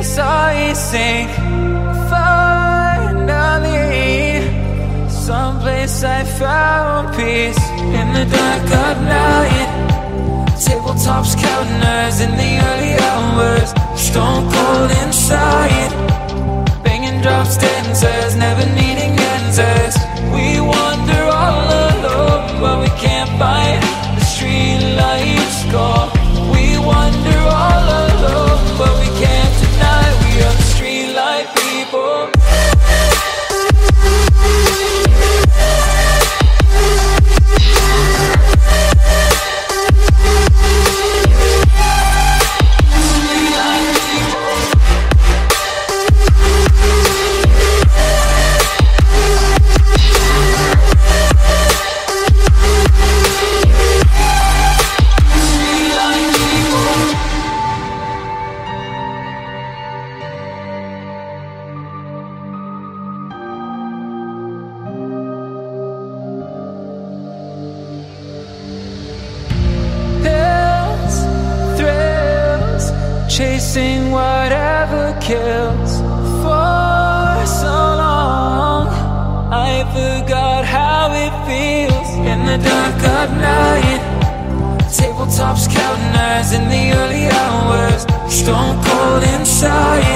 saw you sink. Finally, someplace I found peace. In the dark of night, tabletops counting hours in the early hours. Stone cold inside, banging drops, dancers, never needing answers. We wander all alone, but we can't find the street lights go. We wander all alone, but we can't deny we are the street light people. Chasing whatever kills. For so long I forgot how it feels. In the dark of night, tabletops counting hours in the early hours. Stone cold inside,